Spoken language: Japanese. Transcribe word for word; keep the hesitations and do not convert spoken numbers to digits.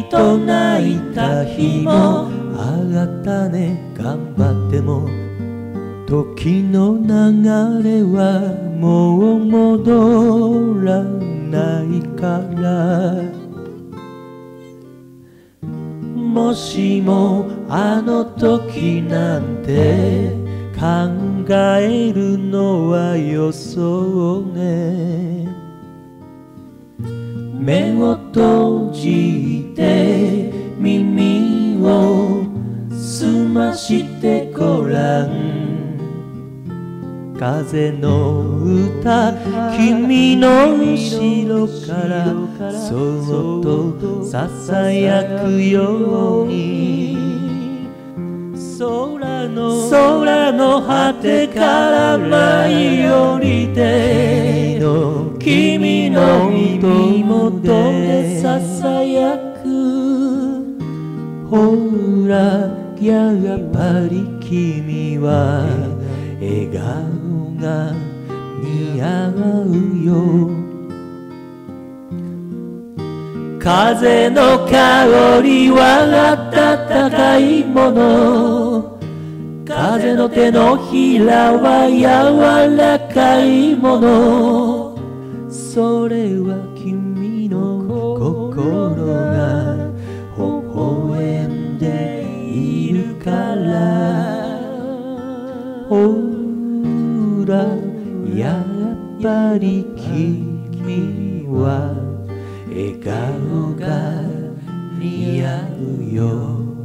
と泣いた日もあがったね頑張っても時の流れはもう戻らないからもしもあの時なんて考えるのはよそうね目を閉じて耳を澄ましてごらん風の歌君の後ろからそっとささやくように空の空の果てから舞い降りて君の耳元でささやくほらやっぱり君は笑顔が似合うよ風の香りは暖かいもの風の手のひらは柔らかいものそれは君の心が微笑んでいるからほらやっぱり君は笑顔が似合うよ